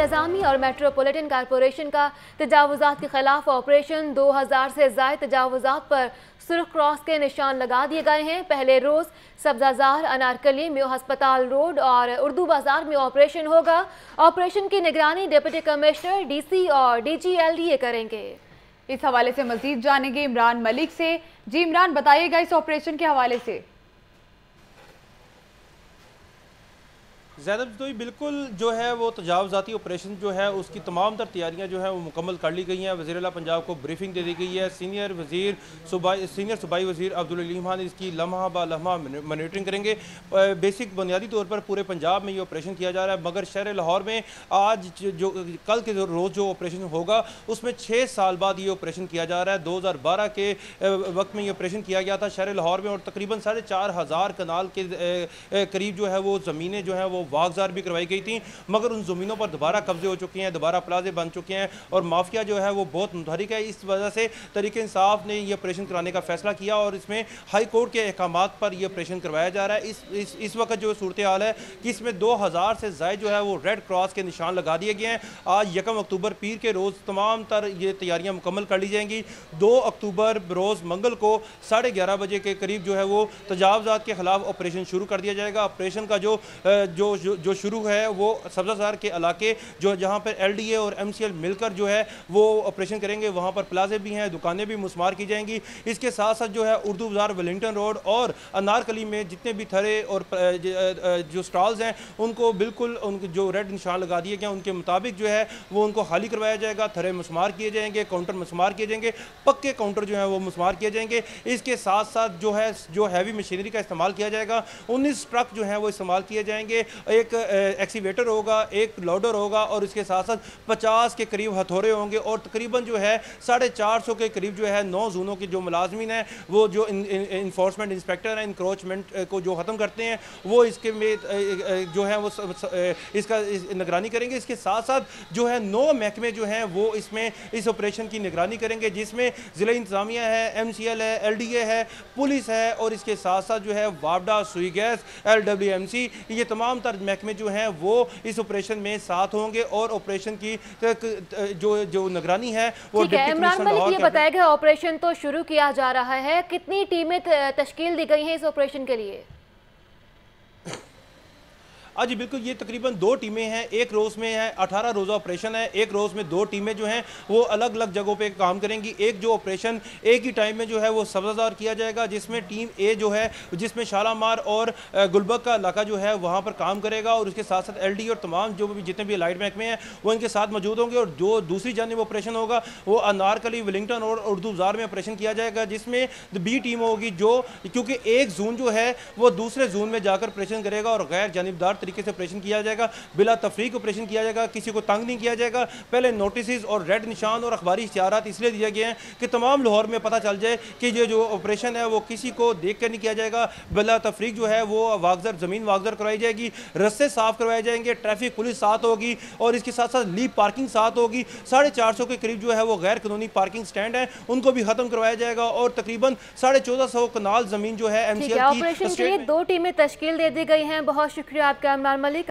इंतजामी और metropolitan corporation का तजावुजात के खिलाफ ऑपरेशन 2000 से ज़ायद तजावुजात पर सुर्ख क्रॉस के निशान लगा दिए गए हैं। पहले रोज़ सब्जाजार, अनारकली, म्यू हस्पताल रोड और उर्दू बाजार में ऑपरेशन होगा। ऑपरेशन की निगरानी डिप्टी कमिश्नर, DC और DG LDA करेंगे। इस हवाले से मजीद जानेंगे इमरान मलिक से। जी इमरान, बताइएगा इस ऑपरेशन के हवाले से। ज़ैनब तो बिल्कुल जो है वो तजावुज़ाती ऑपरेशन जो है उसकी तमाम तर तैयारियाँ जो है वो मुकम्मल कर ली गई हैं। वज़ीर आला पंजाब को ब्रीफिंग दे दी गई है। सीनियर सूबाई वज़ीर अब्दुल अलीम खान इसकी लम्हा ब लम्हा मॉनिटरिंग करेंगे। बेसिक बुनियादी तौर पर पूरे पंजाब में ये ऑपरेशन किया जा रहा है, मगर शहर लाहौर में आज जो कल के रोज़ जो ऑपरेशन होगा उसमें 6 साल बाद ये ऑपरेशन किया जा रहा है। 2012 के वक्त में ये ऑपरेशन किया गया था शहर लाहौर में, और तकरीबन 4,500 कनाल के करीब जो है वो ज़मीनें जो है वो वागजार भी करवाई गई थी, मगर उन ज़मीनों पर दोबारा कब्जे हो चुके हैं, दोबारा प्लाजे बन चुके हैं और माफिया जो है वो बहुत मुतहरिक है। इस वजह से तहरीक इंसाफ ने ये ऑपरेशन कराने का फैसला किया और इसमें हाई कोर्ट के अहकामात पर यह ऑपरेशन करवाया जा रहा है। इस वक्त जो सूरत हाल है कि इसमें 2000 से ज़ायद जो है वो रेड क्रॉस के निशान लगा दिए गए हैं। आज 1 अक्टूबर पीर के रोज़ तमाम तर ये तैयारियाँ मुकम्मल कर ली जाएंगी। 2 अक्टूबर रोज़ मंगल को 11:30 बजे के करीब जो है वो तजावुज़ात के खिलाफ ऑपरेशन शुरू कर दिया जाएगा। ऑपरेशन का जो शुरू है वो सब्जाजार के इलाके जो जहाँ पर LDA और MCL मिलकर जो है वो ऑपरेशन करेंगे, वहाँ पर प्लाजे भी हैं, दुकानें भी मुस्मार की जाएंगी। इसके साथ साथ जो है उर्दू बाजार, वेलिंगटन रोड और अनारकली में जितने भी थरे और जो स्टॉल्स हैं उनको बिल्कुल उनके जो रेड निशान लगा दिए गए उनके मुताबिक जो है वो उनको खाली करवाया जाएगा। थरे मुस्मार किए जाएंगे, काउंटर मुस्मार किए जाएंगे, पक्के काउंटर जो है वो मुस्मार किए जाएंगे। इसके साथ साथ जो हैवी मशीनरी का इस्तेमाल किया जाएगा, 19 ट्रक जो है वो इस्तेमाल किए जाएंगे। एक एक्सीवेटर होगा, एक लोडर होगा और इसके साथ साथ 50 के करीब हथौड़े होंगे और तकरीबन जो है 450 के करीब जो है 9 जोनों के जो मुलाजमीन हैं वो जो इन्फोर्समेंट इंस्पेक्टर हैं, इंक्रोचमेंट को जो ख़त्म करते हैं वो इसके में जो है वो इसका निगरानी करेंगे। इसके साथ साथ जो है 9 महकमे जो हैं वो इसमें इस ऑपरेशन की निगरानी करेंगे, जिसमें ज़िला इंतजामिया है, MCL है, LDA है, पुलिस है और इसके साथ साथ जो है वापडा, सुई गैस, LWMC, ये तमाम तर महकमे जो हैं वो इस ऑपरेशन में साथ होंगे और ऑपरेशन की जो निगरानी है वो इमरान मलिक ये बताएगा। ऑपरेशन तो शुरू किया जा रहा है, कितनी टीमें तश्कील दी गई हैं इस ऑपरेशन के लिए? आज बिल्कुल ये तकरीबन 2 टीमें हैं। एक रोज़ में है 18 रोज़ा ऑपरेशन है। एक रोज़ में 2 टीमें जो हैं वो अलग अलग जगहों पे काम करेंगी। एक जो ऑपरेशन एक ही टाइम में जो है वो सब्जाजार किया जाएगा, जिसमें टीम A जो है जिसमें शालामार और गुलबर्ग का इलाका जो है वहाँ पर काम करेगा और उसके साथ साथ LD और तमाम जो भी जितने भी लाइट महकमे हैं वो इनके साथ मौजूद होंगे। और जो दूसरी जानिब ऑपरेशन होगा वो अनारकली, वेलिंगटन और उर्दू बाजार में ऑपरेशन किया जाएगा, जिसमें B टीम होगी जो क्योंकि एक जोन जो है वो दूसरे जोन में जाकर ऑपरेशन करेगा और गैर जानिबदार तरीके से ऑपरेशन किया जाएगा, बिला तफरीक ऑपरेशन किया जाएगा, किसी को तंग नहीं किया जाएगा। पहले नोटिस और रेड निशान और अखबारी इश्तिहारात इसलिए दिए गए हैं कि तमाम लाहौर में पता चल जाए कि ये जो ऑपरेशन है वो किसी को देख कर नहीं किया जाएगा। बिला तफरीक जो है वो वागजर ज़मीन वागजर करवाई जाएगी, रस्ते साफ करवाए जाएंगे, ट्रैफिक पुलिस साथ होगी और इसके साथ साथ लीप पार्किंग साथ होगी। 450 के करीब जो है वो गैर कानूनी पार्किंग स्टैंड है उनको भी खत्म करवाया जाएगा और तकरीबन 1450 कनाल जमीन जो है MCL की ऑपरेशन के लिए 2 टीमें तश्कील दे दी गई हैं। बहुत शुक्रिया आपका इमरान मलिक।